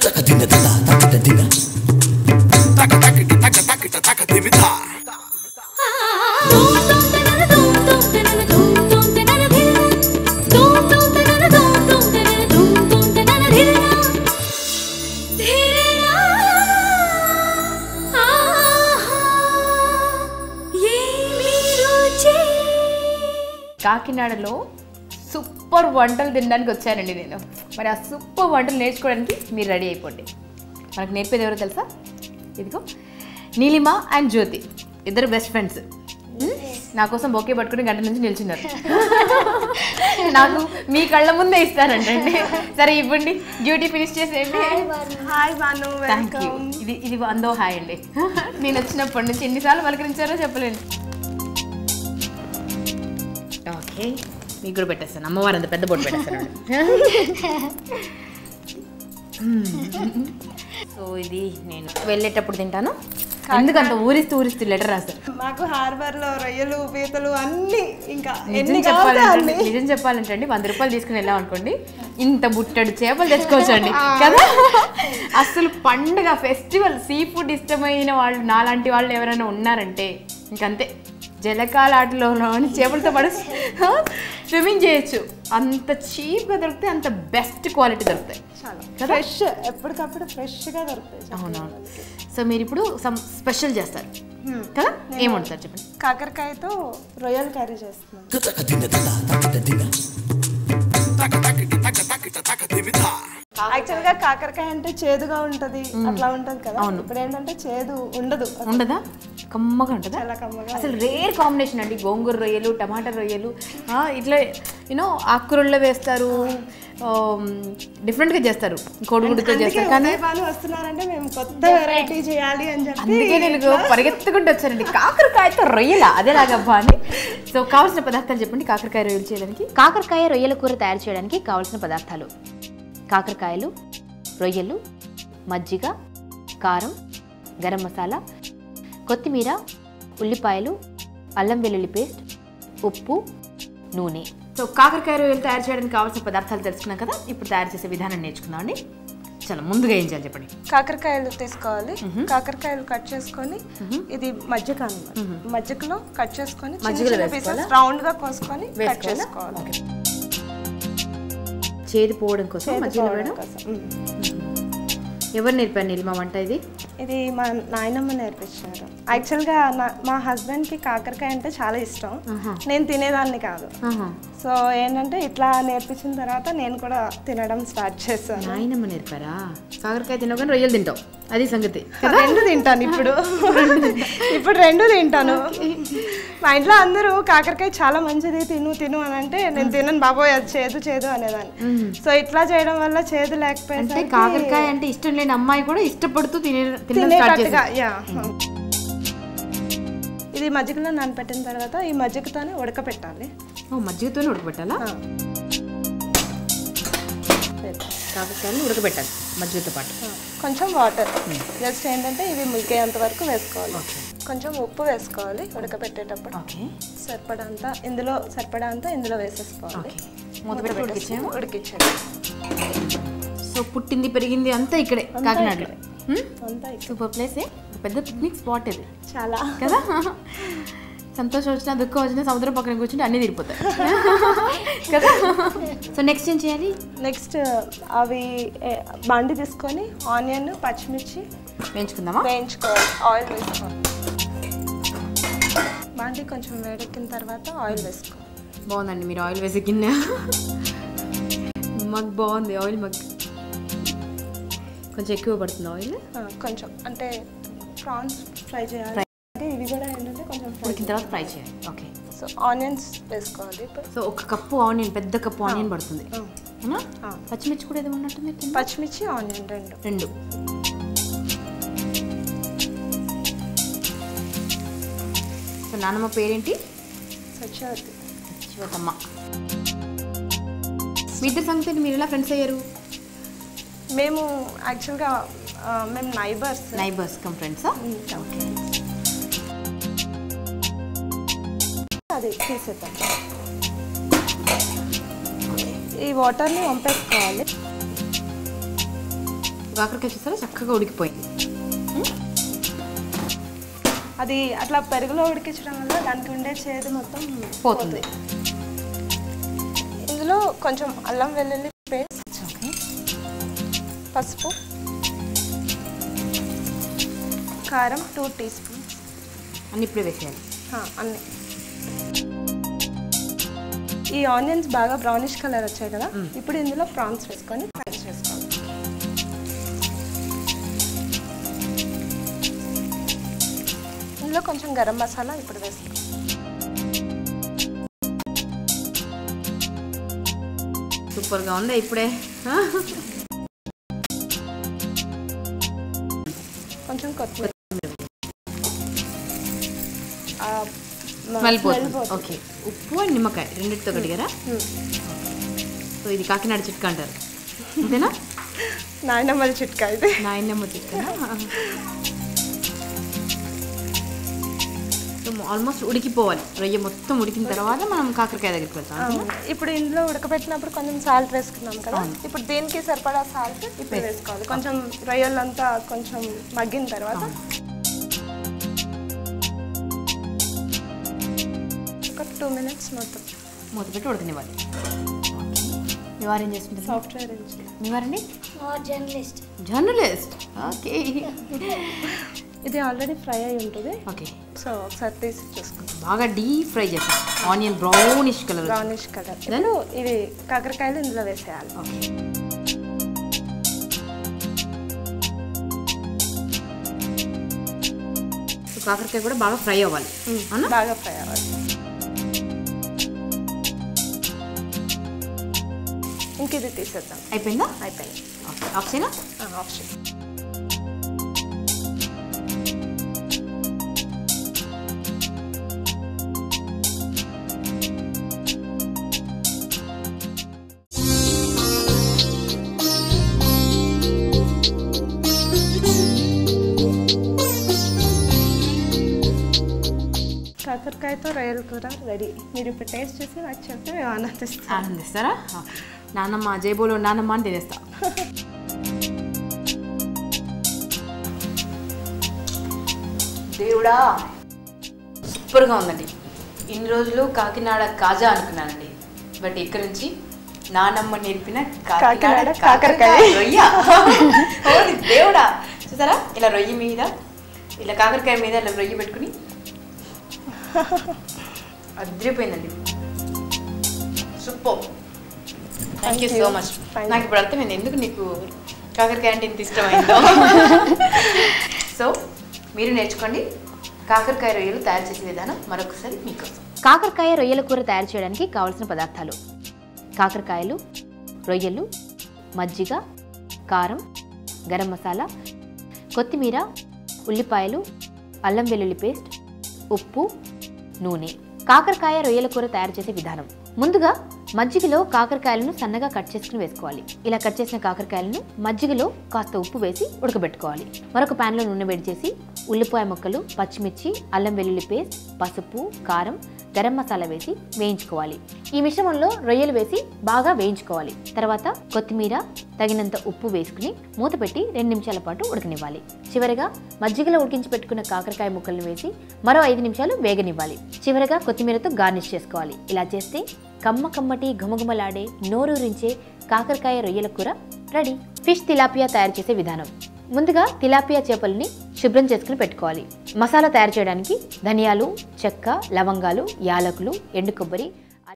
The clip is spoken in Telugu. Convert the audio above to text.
కాకినాడలో సూపర్ వంటలు తినడానికి వచ్చానండి నేను. మరి ఆ సూపర్ వంటలు నేర్చుకోవడానికి మీరు రెడీ అయిపోండి. మనకు నేర్పేది ఎవరో తెలుసా? ఇదిగో నీలిమ అండ్ జ్యోతి, ఇద్దరు బెస్ట్ ఫ్రెండ్స్. నా కోసం బొకే పట్టుకుని గంట నుంచి నిల్చున్నారు. నాకు మీ కళ్ళ ముందే ఇస్తారంటండి. సరే ఇవ్వండి, డ్యూటీ ఫినిష్ చేసేయండి. Thank you. ఇది వందో హాయ్ అండి. నేను వచ్చినప్పటి నుంచి ఎన్నిసార్లు పలకరించారో చెప్పలేను. ఓకే, మీకు కూడా పెట్టేస్తాను. అమ్మవారు అంత పెద్ద బొట్టు పెట్టేస్తాను. సో ఇది నేను వెళ్ళేటప్పుడు తింటాను. ఎందుకంత ఊరిస్తూ లెటర్ రాస్తారు. మాకు హార్బర్ లో రొయ్యలు పీతలు అన్ని ఇంకా నిజం చెప్పాలంటే అండి, 100 రూపాయలు తీసుకుని వెళ్ళాం అనుకోండి, ఇంత బుట్టడు చేపలు తెచ్చుకోవచ్చండి కదా. అసలు పండుగ ఫెస్టివల్ సీ ఫుడ్ ఇష్టమైన వాళ్ళు నాలాంటి వాళ్ళు ఎవరైనా ఉన్నారంటే ఇంకంతే, జలకాలాటలోని చేపలతో పాటు స్విమ్మింగ్ చేయొచ్చు. అంత చీప్గా దొరుకుతాయి, అంత బెస్ట్ క్వాలిటీ దొరుకుతాయి. ఫ్రెష్, ఎప్పటికప్పుడు ఫ్రెష్గా దొరుకుతాయి. అవునవును. సో మీరు ఇప్పుడు సమ్ స్పెషల్ చేస్తారు కదా, ఏమంటారు చెప్పండి? కాకరకాయతో రొయ్యల కర్రీ చేస్తున్నాం. యాక్చువల్ గా కాకరకాయ అంటే చేదుగా ఉంటది, అట్లా ఉంటది కదా. ఇప్పుడు ఏంటంటే చేదు ఉండదా, కమ్మగా ఉంటుందా? చాలా కమ్మగా. అసలు రేర్ కాంబినేషన్ అండి. గోంగూర రొయ్యలు, టమాటా రొయ్యలు, ఇట్లా ఆకుకూరల్లో వేస్తారు, డిఫరెంట్గా చేస్తారు, కోడిగుడ్డుతో చేస్తారు. కానీ వస్తున్నారంటే మేము కొత్త వెరైటీ చేయాలి అని చెప్పి అందుకే నేను పరిగెత్తుకుంటూ వచ్చానండి. కాకరకాయతో రొయ్యల అదేలాగబ్బా అని. సో కావాల్సిన పదార్థాలు చెప్పండి కాకరకాయ రొయ్యలు చేయడానికి. కాకరకాయ రొయ్యల కూర తయారు చేయడానికి కావాల్సిన పదార్థాలు: కాకరకాయలు, రొయ్యలు, మజ్జిగ, కారం, గరం మసాలా, కొత్తిమీర, ఉల్లిపాయలు, అల్లం వెల్లుల్లి పేస్ట్, ఉప్పు, నూనె. సో కాకరకాయ రొయ్యలు తయారు చేయడానికి కావాల్సిన పదార్థాలు తెలుసుకున్నాం కదా. ఇప్పుడు తయారు చేసే విధానం నేర్చుకుందాం అండి. చాలా ముందుగా ఏం చేయాలి చెప్పండి? కాకరకాయలు తీసుకోవాలి. కాకరకాయలు కట్ చేసుకొని, ఇది మజ్జిగ అన్నమాట, మజ్జిగలో కట్ చేసుకొని రౌండ్ గా కోసుకొని కట్ చేసుకోవాలి. చేదు పోవడం కోసం మజ్జిగ వేయడం. ఎవరు నేర్పారు నీలిమ వంట? ఇది మా నాయనమ్మ నేర్పించారు. యాక్చువల్గా మా హస్బెండ్కి కాకరకాయ అంటే చాలా ఇష్టం, నేను తినేదాన్ని కాదు. సో ఏంటంటే ఇట్లా నేర్పించిన తర్వాత నేను కూడా తినడం స్టార్ట్ చేశాను. నాయనమ్మ నేర్పారా? కాకరకాయ తినగానే రొయ్యలు తింటావు, అది సంగతి. రెండు తింటాను ఇప్పుడు. ఇప్పుడు రెండు తింటాను. మా ఇంట్లో అందరూ కాకరకాయ చాలా మంచిది, తిను అని అంటే నేను తినను బాబోయ్, అది చేదు అనేదాన్ని. సో ఇట్లా చేయడం వల్ల చేదు లేకపోతే కాకరకాయ అంటే ఇష్టం లేని అమ్మాయి కూడా ఇష్టపడుతూ తినేటట్టుగా. ఇది మజ్జిగలో నానబెట్టిన తర్వాత ఈ మజ్జిగతోనే ఉడకపెట్టాలి. మజ్జిగతోనే ఉడకబెట్టాలా? కాకరకాయలు ఉడకబెట్టాలి మజ్జిగతో పాటు. కొంచెం వాటర్, జస్ట్ ఏంటంటే ఇవి ములికేంత వరకు వేసుకోవాలి. కొంచెం ఉప్పు వేసుకోవాలి ఉడకబెట్టేటప్పుడు. సరిపడంతా ఇందులో వేసేసుకోవాలి. ఉడికించండి. సో పుట్టింది పెరిగింది అంతా ఇక్కడే కాకినాడలో. సూపర్ ప్లేస్, పెద్ద పిక్నిక్ స్పాట్ ఇది చాలా కదా. సంతోషం వచ్చినా దుఃఖం వచ్చినా సముద్రం పక్కన కూర్చుంటే అన్నీ తీరిపోతాయి కదా. సో నెక్స్ట్ ఏం చేయాలి? నెక్స్ట్ అవి బాండి తీసుకొని ఆనియన్, పచ్చిమిర్చి వేయించుకోవాలి. ఆయిల్ వేసుకోవాలి. బాండి కొంచెం వేడెక్కిన తర్వాత ఆయిల్ వేసుకోవాలి. బాగుందండి, మీరు ఆయిల్ వేసే గిన్నె మగ్ బాగుంది. ఆయిల్ మగ్ కొంచెం ఎక్కువ పడుతుంది ఆయిల్. కొంచెం అంటే ప్రాన్స్ ఫ్రై చేయాలి. ఇవి కూడా ఏంటంటే కొంచెం ఉడికిన తర్వాత ఫ్రై చేయాలి. ఓకే. సో ఆనియన్స్ వేసుకోవాలి. సో ఒక కప్పు ఆనియన్, పెద్ద కప్పు ఆనియన్ పడుతుంది. పచ్చిమిర్చి కూడా ఏదో ఉన్నట్టుంది. పచ్చిమిర్చి, ఆనియన్ రెండు. సో నాన్నమ్మ పేరేంటి? సత్యవతమ్మ. మీ ఇద్దరు సంగతి మీరు ఎలా ఫ్రెండ్స్ అయ్యారు? మేము యాక్చువల్గా మేము నైబర్స్ కమ్ ఫ్రెండ్సా? ఓకే. అది తీసేద్దాం. ఈ వాటర్ని వంపేసుకోవాలి. కాకరకాయ చూసారా చక్కగా ఉడికిపోయింది. అది అట్లా పెరుగులో ఉడికించడం వల్ల దానికి ఉండే చేదు మొత్తం పోతుంది. ఇందులో కొంచెం అల్లం వెల్లుల్లి పేస్ట్, పసుపు, కారం 2 టీ స్పూన్స్ అన్ని ఇప్పుడే వేసేయాలి. అన్నీ. ఈ ఆనియన్స్ బాగా బ్రౌనిష్ కలర్ వచ్చాయి కదా, ఇప్పుడు ఇందులో ప్రాన్స్ వేసుకొని ఫ్రై చేసుకోవాలి. ఇందులో కొంచెం గరం మసాలా ఇప్పుడు వేసుకోవాలి. సూపర్గా ఉంది ఇప్పుడే. కొంచెం కొత్తిమీర. ఓకే, ఉప్పు అండ్ నిమ్మకాయ రెండింటితో కడిగారా? సో ఇది కాకినాడ చిట్కా అంటారు అంతేనా? నాయనమ్మల చిట్కా ఇది. నాయనమ్మ చిట్కా. సో ఆల్మోస్ట్ ఉడికిపోవాలి. రొయ్య మొత్తం ఉడికిన తర్వాత మనం కాకరకాయ దగ్గరికి వెళ్తాం. ఇప్పుడు ఇందులో ఉడకబెట్టినప్పుడు కొంచెం సాల్ట్ వేసుకున్నాం కదా, ఇప్పుడు దీనికి సరిపడా సాల్ట్ ఇప్పుడు వేసుకోవాలి. కొంచెం రొయ్యలంతా కొంచెం మగ్గిన తర్వాత ఒక 2 minutes మూత పెట్టి ఉడకనివ్వాలి. మీ వారు ఏం చేస్తుంటారు? Software engineer. మీ వారండి? జర్నలిస్ట్. ఓకే. ఇది ఆల్రెడీ ఫ్రై అయి ఉంటుంది. ఓకే, సో ఒకసారి తీసి చూసుకుంటాం. బాగా డీప్ ఫ్రై చేస్తాం. Onion brownish colour. ఇప్పుడు ఇవి కాకరకాయలు ఇందులో వేసేయాలి. ఓకే, కాకరకాయ కూడా బాగా ఫ్రై అవ్వాలి. బాగా ఫ్రై అవ్వాలి. ఇంక ఇది తీసేద్దాం. అయిపోయిందా? అయిపోయింది. Option option. కాకరకాయతో రొయ్యల కూర రెడీ. మీరు ఇప్పుడు టేస్ట్ చేసి నాకు చెప్తే మేము ఆనందిస్తారా? నాన్నమ్మ జైబోలో నాన్నమ్మ అని తినేస్తా. దేవుడా, సూపర్గా ఉందండి. ఇన్ని రోజులు కాకినాడ కాజా అనుకున్నానండి, బట్ ఇక్కడ నుంచి నానమ్మ నేర్పిన కాకినాడ కాకరకాయ రొయ్య. దేవుడా, చూసారా ఇలా రొయ్య మీద, ఇలా కాకరకాయ మీద ఇలా రొయ్య పెట్టుకుని అదిరిపోయిందండి. Super. Thank you so much. నాకు ఇప్పుడు అర్థమైంది ఎందుకు నీకు కాకరకాయ అంటే ఇంత ఇష్టమైందో. సో మీరు నేర్చుకోండి. కాకరకాయ రొయ్యలు తయారు చేసే విధానం మరొకసారి మీకోసం. కాకరకాయ రొయ్యల కూర తయారు చేయడానికి కావలసిన పదార్థాలు: కాకరకాయలు, రొయ్యలు, మజ్జిగ, కారం, గరం మసాలా, కొత్తిమీర, ఉల్లిపాయలు, అల్లం వెల్లుల్లి పేస్ట్, ఉప్పు, నూనె. కాకరకాయ రొయ్యల కూర తయారు చేసే విధానం: ముందుగా మజ్జిగలో కాకరకాయలను సన్నగా కట్ చేసుకుని వేసుకోవాలి. ఇలా కట్ చేసిన కాకరకాయలను మజ్జిగలో కాస్త ఉప్పు వేసి ఉడకబెట్టుకోవాలి. మరొక ప్యాన్లో నూనె వేడి చేసి ఉల్లిపాయ ముక్కలు, పచ్చిమిర్చి, అల్లం వెల్లుల్లి పేస్ట్, పసుపు, కారం, గరం మసాలా వేసి వేయించుకోవాలి. ఈ మిశ్రమంలో రొయ్యలు వేసి బాగా వేయించుకోవాలి. తర్వాత కొత్తిమీర, తగినంత ఉప్పు వేసుకుని మూత పెట్టి 2 నిమిషాల పాటు ఉడకనివ్వాలి. చివరగా మజ్జిగలో ఉడికించి పెట్టుకున్న కాకరకాయ ముక్కలను వేసి మరో 5 నిమిషాలు వేగనివ్వాలి. చివరగా కొత్తిమీరతో గార్నిష్ చేసుకోవాలి. ఇలా చేస్తే కమ్మటి ఘుమఘుమలాడే నోరూరించే కాకరకాయ రొయ్యల కూర రెడీ. ఫిష్ తిలాపియా తయారు చేసే విధానం: ముందుగా తిలాపియా చేపల్ని శుభ్రం చేసుకుని పెట్టుకోవాలి. మసాలా తయారు చేయడానికి ధనియాలు, చెక్క, లవంగాలు, యాలకులు, ఎండు కొబ్బరి,